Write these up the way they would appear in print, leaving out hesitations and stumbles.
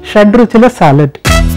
షడ్రుచుల salad.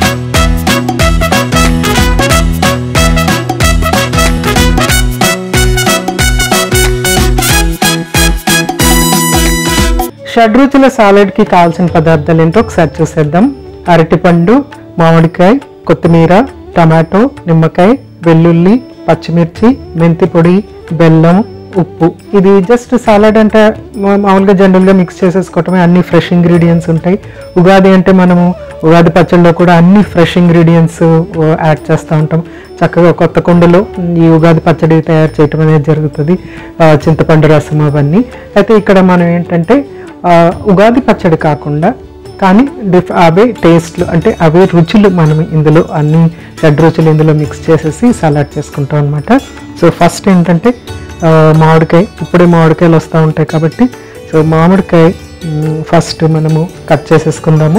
షడ్రుచుల సాలడ్కి కావాల్సిన పదార్థాలు ఏంటో ఒకసారి చూసేద్దాం. అరటిపండు, మామిడికాయ, కొత్తిమీర, టమాటో, నిమ్మకాయ, వెల్లుల్లి, పచ్చిమిర్చి, మెంతి పొడి, బెల్లం, ఉప్పు. ఇది జస్ట్ సాలడ్ అంటే మామూలుగా జనరల్గా మిక్స్ చేసేసుకోవటమే. అన్ని ఫ్రెష్ ఇంగ్రీడియంట్స్ ఉంటాయి. ఉగాది అంటే మనము ఉగాది పచ్చడిలో కూడా అన్ని ఫ్రెష్ ఇంగ్రీడియంట్స్ యాడ్ చేస్తూ ఉంటాం. చక్కగా కొత్త కుండలో ఈ ఉగాది పచ్చడి తయారు చేయటం అనేది జరుగుతుంది. చింతపండు రసం అవన్నీ. అయితే ఇక్కడ మనం ఏంటంటే ఉగాది పచ్చడి కాకుండా కానీ అవే టేస్ట్లు అంటే అవే రుచులు మనం ఇందులో అన్ని షడ్రుచులు ఇందులో మిక్స్ చేసేసి సలాడ్ చేసుకుంటాం అనమాట. సో ఫస్ట్ ఏంటంటే మామిడికాయ. ఇప్పుడే మామిడికాయలు వస్తూ ఉంటాయి కాబట్టి సో మామిడికాయ ఫస్ట్ మనము కట్ చేసేసుకుందాము.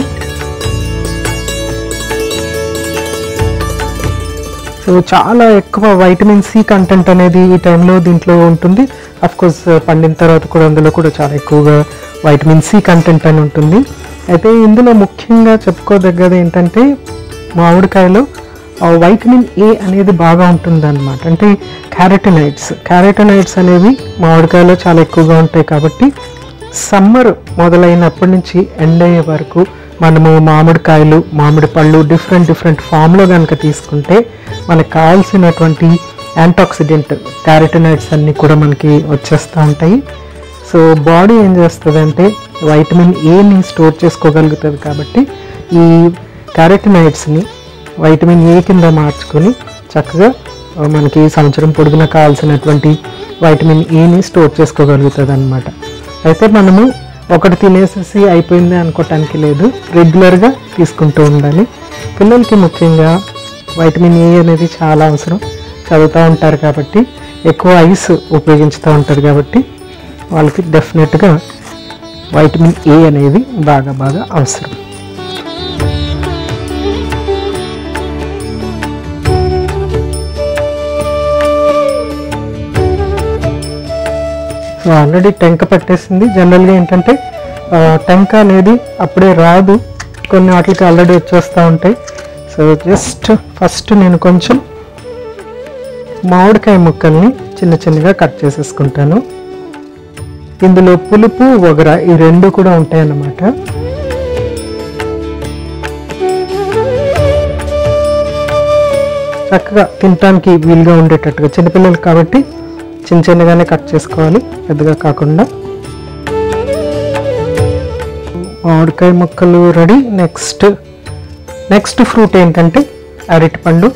సో చాలా ఎక్కువ వైటమిన్ సి కంటెంట్ అనేది ఈ టైంలో దీంట్లో ఉంటుంది. అఫ్కోర్స్ పండిన తర్వాత కూడా అందులో కూడా చాలా ఎక్కువగా వైటమిన్ సి కంటెంట్ అని ఉంటుంది. అయితే ఇందులో ముఖ్యంగా చెప్పుకోదగ్గది ఏంటంటే మామిడికాయలో వైటమిన్ ఏ అనేది బాగా ఉంటుంది అన్నమాట. అంటే క్యారోటినాయిడ్స్ అనేవి మామిడికాయలో చాలా ఎక్కువగా ఉంటాయి. కాబట్టి సమ్మర్ మొదలైనప్పటి నుంచి ఎండ్ అయ్యే వరకు మనము మామిడికాయలు, మామిడి పళ్ళు డిఫరెంట్ ఫామ్లో కనుక తీసుకుంటే మనకు కావాల్సినటువంటి యాంటాక్సిడెంట్ క్యారోటినాయిడ్స్ అన్నీ కూడా మనకి వచ్చేస్తూ ఉంటాయి. సో బాడీ ఏం చేస్తుంది అంటే వైటమిన్ ఏని స్టోర్ చేసుకోగలుగుతుంది. కాబట్టి ఈ క్యారోటినాయిడ్స్ని వైటమిన్ ఏ కింద మార్చుకొని చక్కగా మనకి సంవత్సరం పొడుగునా కావాల్సినటువంటి వైటమిన్ ఏని స్టోర్ చేసుకోగలుగుతుంది అన్నమాట. అయితే మనము ఒకటి తినేసేసి అయిపోయింది అనుకోవటానికి లేదు. రెగ్యులర్గా తీసుకుంటూ ఉండాలి. పిల్లలకి ముఖ్యంగా వైటమిన్ ఏ అనేది చాలా అవసరం. చదువుతూ ఉంటారు కాబట్టి ఎక్కువ ఐస్ ఉపయోగించుతూ ఉంటారు కాబట్టి వాళ్ళకి డెఫినెట్గా వైటమిన్ ఏ అనేది బాగా అవసరం. సో ఆల్రెడీ టెంక పట్టేసింది. జనరల్గా ఏంటంటే టెంక అనేది అప్పుడే రాదు, కొన్ని వాటికి ఆల్రెడీ వచ్చేస్తూ ఉంటాయి. సో జస్ట్ ఫస్ట్ నేను కొంచెం మామిడికాయ ముక్కల్ని చిన్నగా కట్ చేసేసుకుంటాను. ఇందులో పులుపు, వగర ఈ రెండు కూడా ఉంటాయన్నమాట. చక్కగా తినటానికి వీలుగా ఉండేటట్టుగా, చిన్నపిల్లలు కాబట్టి చిన్నగానే కట్ చేసుకోవాలి, పెద్దగా కాకుండా. మామిడికాయ ముక్కలు రెడీ. నెక్స్ట్ ఫ్రూట్ ఏంటంటే అరటిపండు.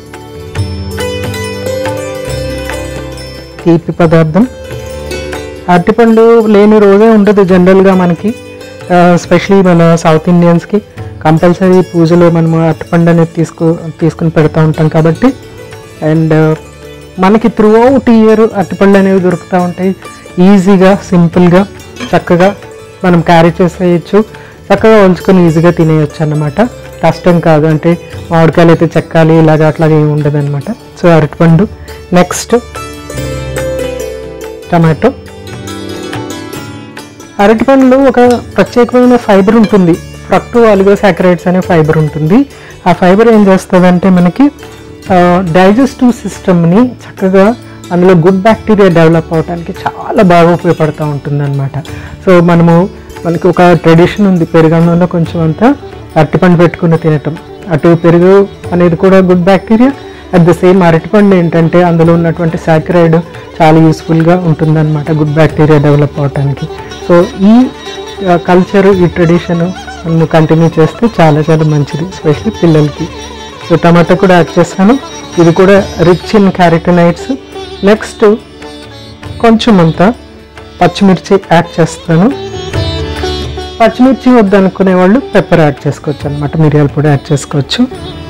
తీపి పదార్థం. అరటిపండు లేని రోజే ఉండదు జనరల్గా మనకి. ఎస్పెషలీ మన సౌత్ ఇండియన్స్కి కంపల్సరీ పూజలో మనము అరటిపండు అనేది తీసుకుని పెడతా ఉంటాం కాబట్టి. అండ్ మనకి త్రూ అవుట్ ఇయర్ అరటిపళ్ళు అనేవి దొరుకుతూ ఉంటాయి. ఈజీగా, సింపుల్గా, చక్కగా మనం క్యారీ చేసేయచ్చు. చక్కగా ఉంచుకొని ఈజీగా తినేయచ్చు అన్నమాట. కష్టం కాదు. అంటే మామిడికాయలు అయితే చెక్కాలి అట్లాగే ఏమి ఉండదు అనమాట. సో అరటిపండు. Next tomato. అరటిపండులో ఒక ప్రత్యేకమైన ఫైబర్ ఉంటుంది. ఫ్రక్టో ఆలిగోసాకరైడ్స్ అనే ఫైబర్ ఉంటుంది. ఆ ఫైబర్ ఏం చేస్తుందంటే మనకి డైజెస్టివ్ సిస్టమ్ని చక్కగా అందులో గుడ్ బ్యాక్టీరియా డెవలప్ అవడానికి చాలా బాగా ఉపయోగపడుతూ ఉంటుంది అనమాట. సో మనకి ఒక ట్రెడిషన్ ఉంది, పెరుగన్నంలో కొంచెం అంతా అరటిపండు పెట్టుకుని తినటం. అటు పెరుగు అనేది కూడా good bacteria, at the same అరటిపండు ఏంటంటే అందులో ఉన్నటువంటి సాకరైడ్ చాలా యూస్ఫుల్గా ఉంటుందన్నమాట గుడ్ బ్యాక్టీరియా డెవలప్ అవడానికి. సో ఈ కల్చర్, ఈ ట్రెడిషన్ మనం కంటిన్యూ చేస్తే చాలా మంచిది, ఎస్పెషల్లీ పిల్లలకి. సో టమాటో కూడా యాడ్ చేస్తాను. ఇది కూడా రిచ్ ఇన్ క్యారోటినాయిడ్స్. నెక్స్ట్ కొంచెం అంతా పచ్చిమిర్చి యాడ్ చేస్తాను. పచ్చిమిర్చి వద్దనుకునే వాళ్ళు పెప్పర్ యాడ్ చేసుకోవచ్చు అనమాట, మిరియాల పొడి యాడ్ చేసుకోవచ్చు.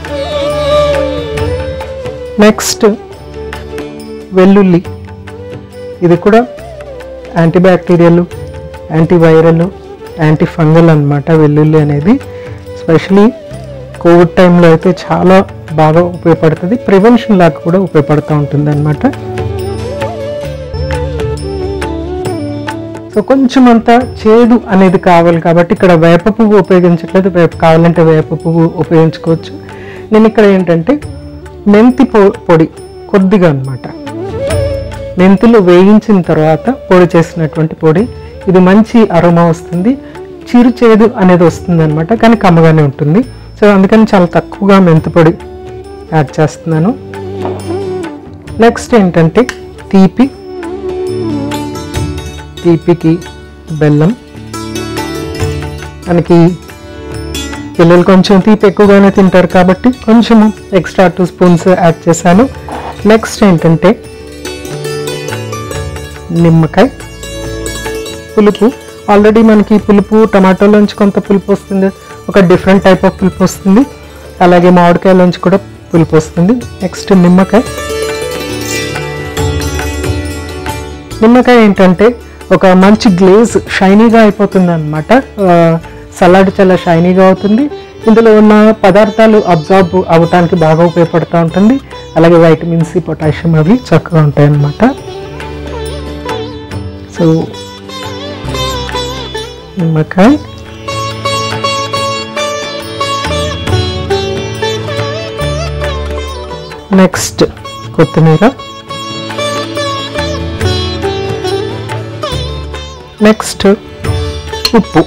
నెక్స్ట్ వెల్లుల్లి. ఇది కూడా యాంటీబ్యాక్టీరియల్, యాంటీవైరల్, యాంటీ ఫంగల్ అనమాట వెల్లుల్లి అనేది. ఎస్పెషలీ కోవిడ్ టైంలో అయితే చాలా బాగా ఉపయోగపడుతుంది. ప్రివెన్షన్ లాగా కూడా ఉపయోగపడుతూ ఉంటుంది అనమాట. సో సో కొంచెం అంత చేదు అనేది కావాలి కాబట్టి ఇక్కడ వేప పువ్వు ఉపయోగించట్లేదు, కావాలంటే వేప పువ్వు ఉపయోగించుకోవచ్చు. నేను ఇక్కడ ఏంటంటే మెంతి పొడి కొద్దిగా అన్నమాట, మెంతులు వేయించిన తర్వాత పొడి చేసినటువంటి పొడి. ఇది మంచి అరోమా వస్తుంది, చిరు చేదు అనేది వస్తుంది అనమాట, కానీ కమ్మగానే ఉంటుంది. సో అందుకని చాలా తక్కువగా మెంతి పొడి యాడ్ చేస్తున్నాను. నెక్స్ట్ ఏంటంటే తీపికి బెల్లం. మనకి పిల్లలు కొంచెం తీపి ఎక్కువగానే తింటారు కాబట్టి కొంచెం ఎక్స్ట్రా 2 స్పూన్స్ యాడ్ చేశాను. నెక్స్ట్ ఏంటంటే నిమ్మకాయ పులుపు. ఆల్రెడీ మనకి పులుపు టమాటోలోంచి కొంత పులుపు వస్తుంది, ఒక డిఫరెంట్ టైప్ ఆఫ్ పులుపు వస్తుంది. అలాగే మామిడికాయలోంచి కూడా పులుపు వస్తుంది. నెక్స్ట్ నిమ్మకాయ ఏంటంటే ఒక మంచి గ్లేజ్ షైనీగా అయిపోతుంది అనమాట. సలాడ్ చాలా షైనీగా అవుతుంది. ఇందులో ఉన్న పదార్థాలు అబ్జార్బ్ అవ్వటానికి బాగా ఉపయోగపడుతూ ఉంటుంది. అలాగే వైటమిన్ సి, పొటాషియం అవి చక్కగా ఉంటాయి అన్నమాట. సో నిమ్మకాయ, నెక్స్ట్ కొత్తిమీర, నెక్స్ట్ ఉప్పు.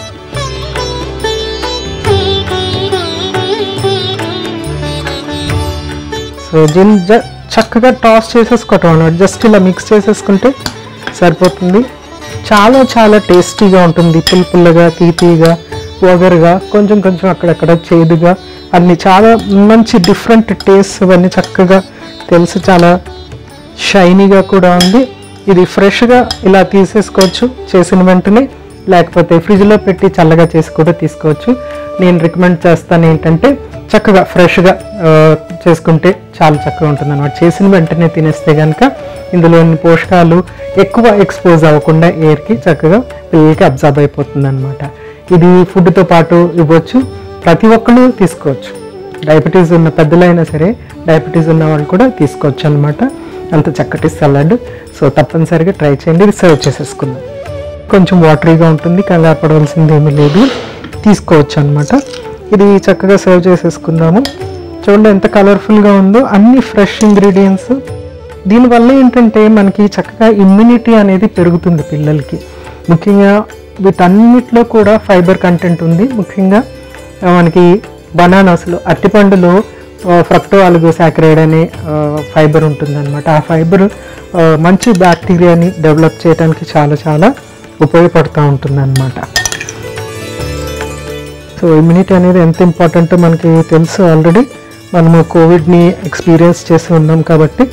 సో దీన్ని చక్కగా టాస్ చేసేసుకోవటం అన్నమాట. జస్ట్ ఇలా మిక్స్ చేసేసుకుంటే సరిపోతుంది. చాలా చాలా టేస్టీగా ఉంటుంది, పుల్లగా, తీపిగా, వగరుగా, కొంచెం అక్కడక్కడ చేదుగా, అన్ని చాలా మంచి డిఫరెంట్ టేస్ట్ అవన్నీ చక్కగా తెలుసు. చాలా షైనీగా కూడా ఉంది. ఇది ఫ్రెష్గా ఇలా తీసేసుకోవచ్చు చేసిన వెంటనే, లేకపోతే ఫ్రిడ్జ్లో పెట్టి చల్లగా చేసి కూడా తీసుకోవచ్చు. నేను రికమెండ్ చేస్తాను ఏంటంటే చక్కగా ఫ్రెష్గా చేసుకుంటే చాలా చక్కగా ఉంటుంది అన్నమాట. చేసిన వెంటనే తినేస్తే కనుక ఇందులోని పోషకాలు ఎక్కువ ఎక్స్పోజ్ అవ్వకుండా ఎయిర్కి చక్కగా పిల్లలకి అబ్జర్వ్ అయిపోతుంది అనమాట. ఇది ఫుడ్తో పాటు ఇవ్వచ్చు, ప్రతి ఒక్కరు తీసుకోవచ్చు. డయాబెటీస్ ఉన్న పెద్దలైనా సరే, డయాబెటీస్ ఉన్న వాళ్ళు కూడా తీసుకోవచ్చు అనమాట. అంత చక్కటి సలాడ్. సో తప్పనిసరిగా ట్రై చేయండి. ఇది సర్వ్ చేసేసుకుందాం. కొంచెం వాటరీగా ఉంటుంది, కంగారు పడవలసింది ఏమీ లేదు, తీసుకోవచ్చు అనమాట. ఇది చక్కగా సర్వ్ చేసేసుకుందాము. చూడండి ఎంత కలర్ఫుల్గా ఉందో, అన్ని ఫ్రెష్ ఇంగ్రీడియంట్స్. దీనివల్ల ఏంటంటే మనకి చక్కగా ఇమ్యూనిటీ అనేది పెరుగుతుంది పిల్లలకి. ముఖ్యంగా వీటన్నిటిలో కూడా ఫైబర్ కంటెంట్ ఉంది. ముఖ్యంగా మనకి బనానాస్లో, అరటిపండులో ఫ్రక్టో ఆలిగోసాకరైడ్ అనే ఫైబర్ ఉంటుందన్నమాట. ఆ ఫైబర్ మంచి బ్యాక్టీరియాని డెవలప్ చేయడానికి చాలా చాలా ఉపయోగపడుతూ ఉంటుందన్నమాట. సో ఇమ్యూనిటీ అనేది ఎంత ఇంపార్టెంటో మనకి తెలుసు. ఆల్రెడీ మనము కోవిడ్ని ఎక్స్పీరియన్స్ చేసి ఉన్నాం కాబట్టి.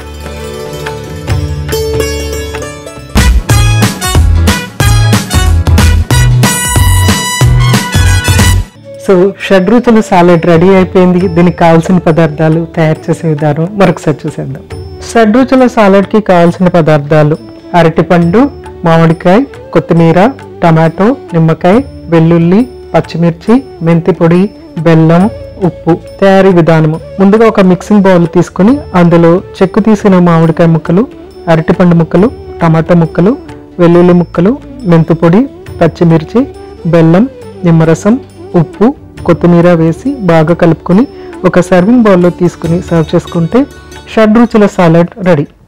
సో షడ్రుచుల సాలెడ్ రెడీ అయిపోయింది. దీనికి కావాల్సిన పదార్థాలు, తయారు చేసే విధానం మరొకసారి చూసేద్దాం. షడ్రుచుల సాలెడ్కి కావాల్సిన పదార్థాలు: అరటిపండు, మామిడికాయ, కొత్తిమీర, టమాటో, నిమ్మకాయ, వెల్లుల్లి, పచ్చిమిర్చి, మెంతి పొడి, బెల్లం, ఉప్పు. తయారీ విధానము: ముందుగా ఒక మిక్సింగ్ బౌల్ తీసుకుని అందులో చెక్కు తీసిన మామిడికాయ ముక్కలు, అరటిపండు ముక్కలు, టమాటో ముక్కలు, వెల్లుల్లి ముక్కలు, మెంతి పొడి, పచ్చిమిర్చి, బెల్లం, నిమ్మరసం, ఉప్పు, కొత్తిమీర వేసి బాగా కలుపుకొని ఒక సర్వింగ్ బౌల్లో తీసుకుని సర్వ్ చేసుకుంటే షడ్రుచుల సాలడ్ రెడీ.